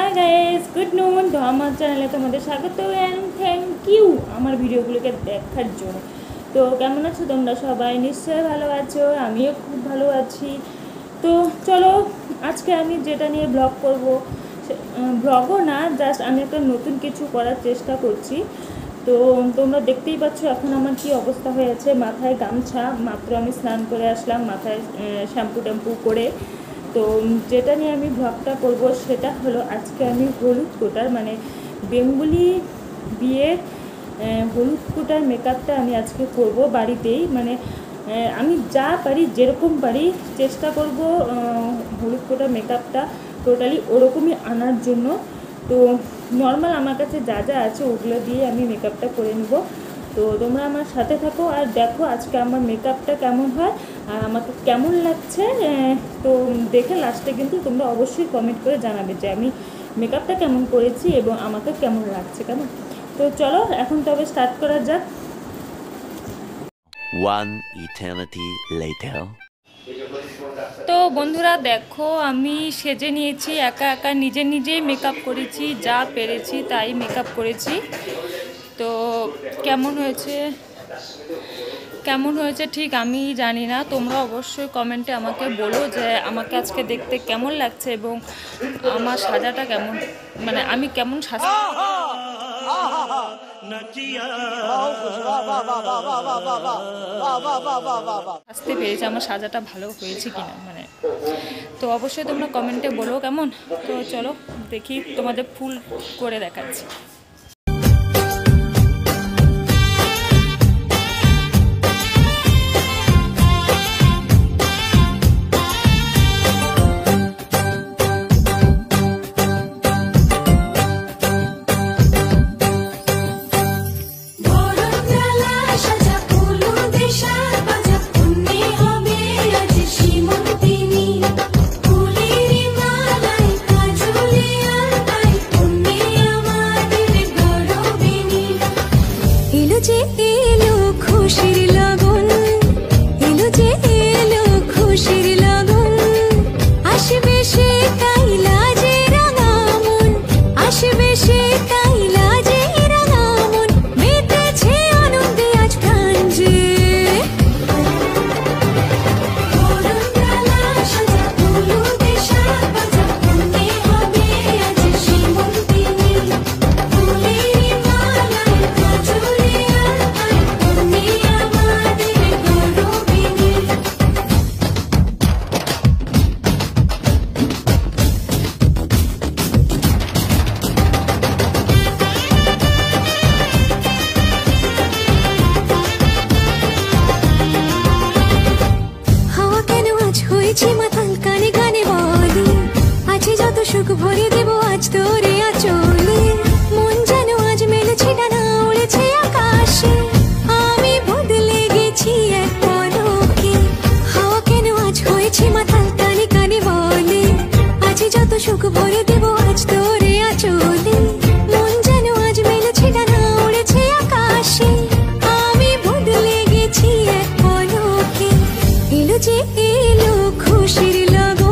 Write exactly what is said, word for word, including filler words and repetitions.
Hi guys good noon. तो আমার চ্যানেলে তোমাদের স্বাগত এন্ড থ্যাংক ইউ আমার ভিডিওগুলোকে দেখার জন্য। তো কেমন আছো তোমরা সবাই? নিশ্চয়ই ভালো আছো, আমিও খুব ভালো আছি। তো চলো আজকে আমি যেটা নিয়ে ব্লগ করব, ব্লগও না, জাস্ট আমি একটা নতুন কিছু করার চেষ্টা করছি। তো তোমরা দেখতেই পাচ্ছ এখন আমার কি অবস্থা হয়ে আছে। মাথায় গামছা, মাত্র আমি স্নান করে আসলাম, মাথায় শ্যাম্পু ট্যাম্পু করে। তো যেটা নিয়ে আমি ব্লগটা করব সেটা হলো আজকে আমি হলুদ কোটার মানে বেঙ্গলি বিয়ের হলুদ কোটার মেকআপটা আমি আজকে করব বাড়িতেই। মানে আমি যা পারি, যেরকম পারি চেষ্টা করব হলুদ কোটার মেকআপটা টোটালি ওরকমই আনার জন্য। তো নর্মাল আমার কাছে যা যা আছে ওগুলো দিয়ে আমি মেকআপটা করে নেব। তো তোমরা আমার সাথে থাকো আর দেখো আজকে আমার মেকআপটা কেমন হয় আর আমাকে কেমন লাগছে। তো দেখে লাস্টে কিন্তু তোমরা অবশ্যই কমেন্ট করে জানাবে যে আমি মেকআপটা কেমন করেছি এবং আমাকে কেমন লাগছে। কেমন? তো চলো এখন তবে স্টার্ট করা যাক। One eternity later. তো বন্ধুরা দেখো আমি সেজে নিয়েছি, একা একা নিজে নিজেই মেকআপ করেছি, যা পেরেছি তাই মেকআপ করেছি। তো কেমন হয়েছে কেমন হয়েছে ঠিক আমি জানি না, তোমরা অবশ্যই কমেন্টে আমাকে বলো যে আমাকে আজকে দেখতে কেমন লাগছে এবং আমার সাজাটা কেমন, মানে আমি কেমন সাজতে সাজতে পেরেছি, আমার সাজাটা ভালো হয়েছে কিনা মানে। তো অবশ্যই তোমরা কমেন্টে বলো কেমন। তো চলো দেখি তোমাদের ফুল করে দেখাচ্ছি। সুখ ভরে দেব আজ তোরে আচলে, মন যেন আজ মেলেছে ডানা উড়েছে আকাশে। আমি বদলে গেছি এক পলকে, হাওয়া কেন আজ হয়েছে মাথাল কানে কানে বলে, আজ যত সুখ ভরে দেব আজ তোরে আচলে, মন যেন আজ মেলেছে ডানা উড়েছে আকাশে। আমি বদলে গেছি এক পলকে, এলো যে এলো খুশির লগন।